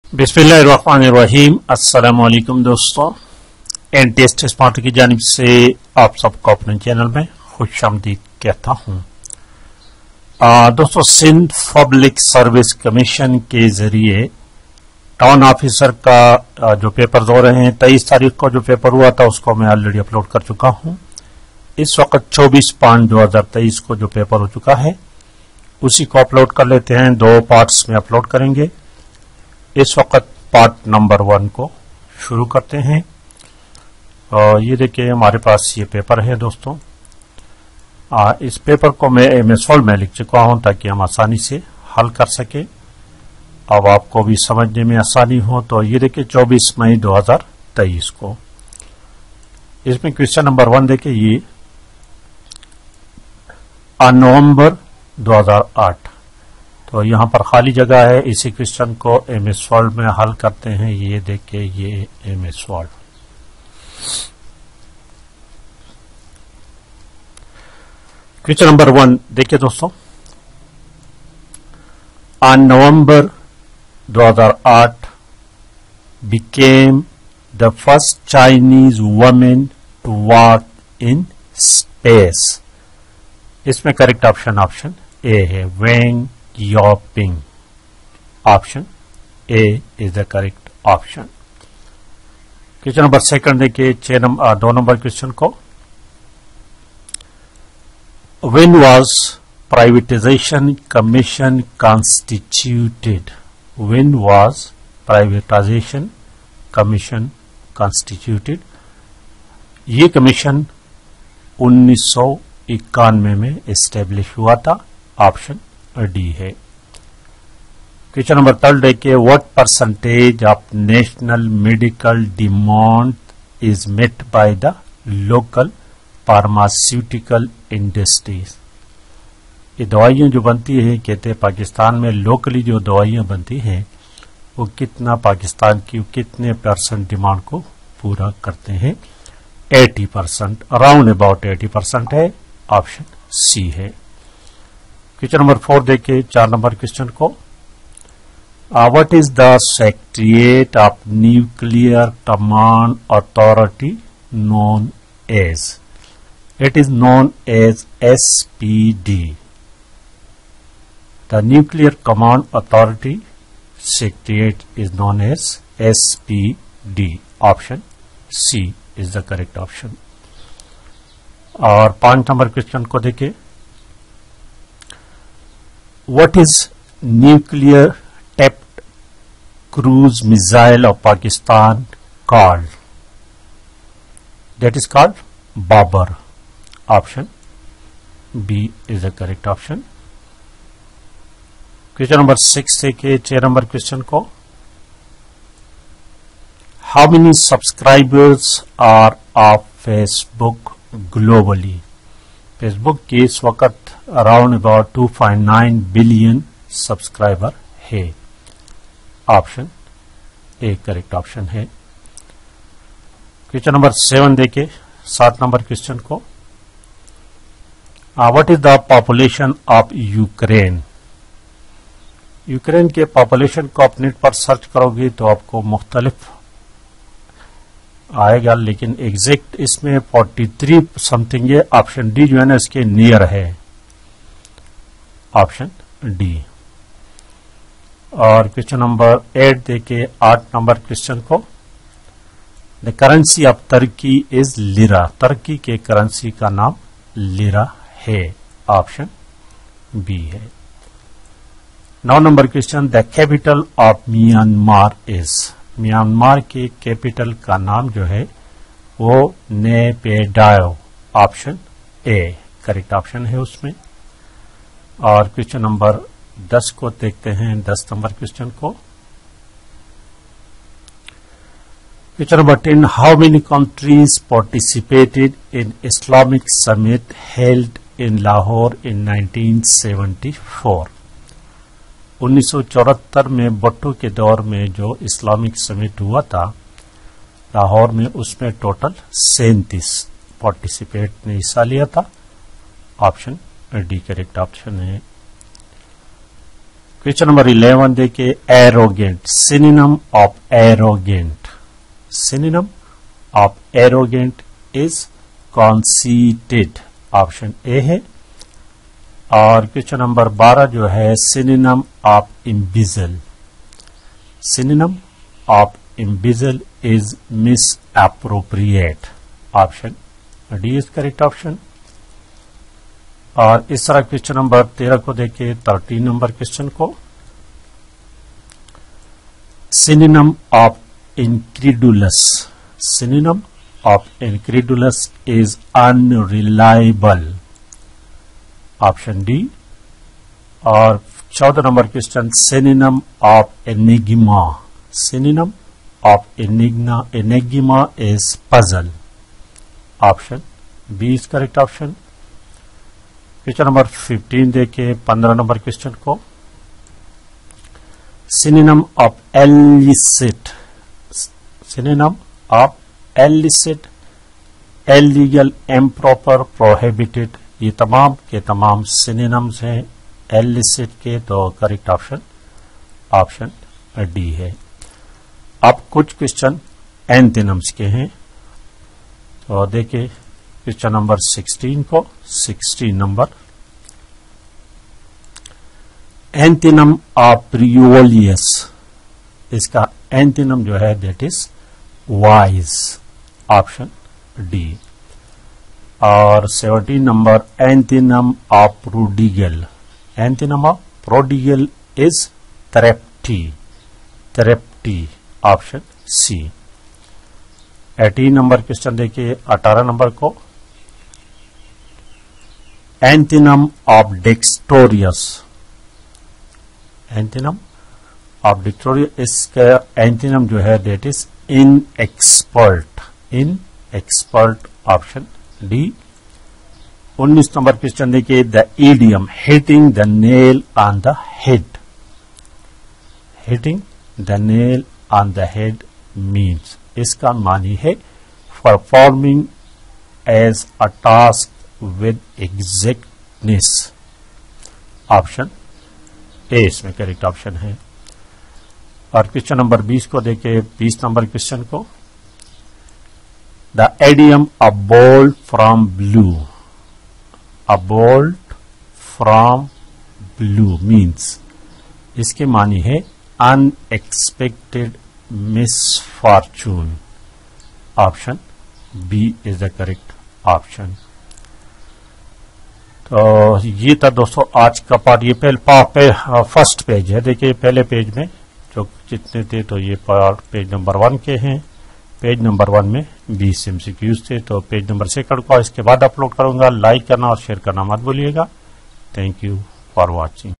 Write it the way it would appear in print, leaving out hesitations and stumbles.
बिस्मिल्लाहिर्रहमानिर्रहीम। अस्सलाम वालेकुम दोस्तों, एनटीएस स्मार्ट की जानिब से आप सबको अपने चैनल में खुशामदीद कहता हूं। दोस्तों, सिंध पब्लिक सर्विस कमीशन के जरिए टाउन ऑफिसर का जो पेपर हो रहे हैं, 23 तारीख को जो पेपर हुआ था उसको मैं ऑलरेडी अपलोड कर चुका हूं। इस वक्त 24/5/2023 को जो पेपर हो चुका है उसी को अपलोड कर लेते हैं। 2 पार्ट्स में अपलोड करेंगे। इस वक्त पार्ट नंबर 1 को शुरू करते हैं। और ये देखिए हमारे पास ये पेपर है दोस्तों। इस पेपर को मैं MS Word में लिख चुका हूं ताकि हम आसानी से हल कर सके। अब आपको भी समझने में आसानी हो तो ये देखिए 24 मई 2023 को इसमें क्वेश्चन नंबर 1 देखिए, ये नवंबर 2008। तो यहां पर खाली जगह है। इसी क्वेश्चन को MS Word में हल करते हैं। ये देखिए, ये MS Word। क्वेश्चन नंबर 1 देखिए दोस्तों, on November 2008 became the first Chinese woman to walk in space। इसमें करेक्ट ऑप्शन ए है, Wang Yaping. Option A is the correct option. Question number 2 देखिए, 2 नंबर क्वेश्चन को, when was privatization commission constituted. When was privatization commission constituted. ये commission 1991 में establish हुआ था। Option D है। Question number 3 देखिए, what percentage of national medical demand is met by the local pharmaceutical industries. ये दवाइयां जो बनती है, कहते हैं पाकिस्तान में लोकली जो दवाइयां बनती हैं वो कितना पाकिस्तान की कितने % डिमांड को पूरा करते हैं। 80%, अराउंड अबाउट 80% है। ऑप्शन सी है। क्वेश्चन नंबर 4 देखिए, 4 नंबर क्वेश्चन को, what is the secretariat of nuclear command authority known as. It is known as SPD। The nuclear command authority secretariat is known as SPD। Option C is the correct option. और 5 number question को देखिए, what is nuclear tipped cruise missile of Pakistan called? That is called Babar। Option B is the correct option। Question number 6 देखिए, 6 number question को, how many subscribers are of Facebook globally? Facebook की इस वक्त around about 2.9 billion subscriber है। Option A correct option है। Question number 7 देखिए, 7 number question को, what is the population of Ukraine. Ukraine के पॉपुलेशन को आप नेट पर सर्च करोगे तो आपको मुख्तलिफ आएगा, लेकिन एग्जैक्ट इसमें 43 समथिंग है। ऑप्शन डी जो है ना इसके नियर है। Option D. और क्वेश्चन नंबर 8 देखिए, 8 नंबर क्वेश्चन को, the currency of Turkey is lira. तुर्की के करेंसी का नाम लिरा है। ऑप्शन बी है। 9 number question, the capital of Myanmar is. Myanmar के कैपिटल का नाम जो है वो Naypyidaw. Option A correct option है उसमें। और क्वेश्चन नंबर 10 को देखते हैं, 10 नंबर क्वेश्चन को, question number 10, how many countries participated in Islamic summit held in Lahore in 1974। 1974 में भुट्टो के दौर में जो इस्लामिक समिट हुआ था लाहौर में, उसमें टोटल 37 पार्टिसिपेट ने हिस्सा लिया था। ऑप्शन डी करेक्ट ऑप्शन है। क्वेश्चन नंबर 11 देखिए, arrogant, synonym of arrogant, synonym of arrogant is conceited, option A है। और क्वेश्चन नंबर 12 जो है, synonym of embezzle, synonym of embezzle is misappropriate, option D is correct option. और इस तरह question number 13 को देखिए, 13 नंबर क्वेश्चन को, synonym of incredulous, synonym of incredulous is unreliable, option D. और 14 number question, synonym of enigma, synonym of enigma is puzzle, option B is correct option. Question number 15 देखिए, 15 number question को, synonym of illicit, synonym of illicit, illegal, improper, prohibited, ये तमाम के तमाम synonyms हैं elicit के, तो करेक्ट ऑप्शन ऑप्शन डी है। अब कुछ क्वेश्चन एंटोनिम्स के हैं, तो देखिए क्वेश्चन नंबर 16 को, 16 नंबर, एंटोनिम ऑफ फ्रिवोलियस, इसका एंटोनिम जो है that is wise, option D. और 17 number, antonym of prodigal, antonym of prodigal is thrifty, thrifty, option C. 18 number question देखिए, 18 नंबर को, antonym of dexterous, antonym of dexterous, इसका antonym जो है that is inexpert, inexpert, option D. 19 number question देखिए, the idiom hitting the nail on the head, hitting the nail on the head means, इसका मानी है performing as a task with exactness, option A इसमें correct option है। और question number 20 को देखे, 20 number question को, the idiom a bolt from blue, a bolt from blue means, इसके मानी है unexpected misfortune, option B is the correct option. तो ये था दोस्तों आज का पार्ट, ये फर्स्ट पेज है। देखिए पहले पेज में जो जितने थे तो ये पार्ट पेज नंबर 1 के हैं। पेज नंबर 1 में 20 MCQs थे, तो पेज नंबर 2 को इसके बाद अपलोड करूंगा। लाइक करना और शेयर करना मत भूलिएगा। Thank you for watching.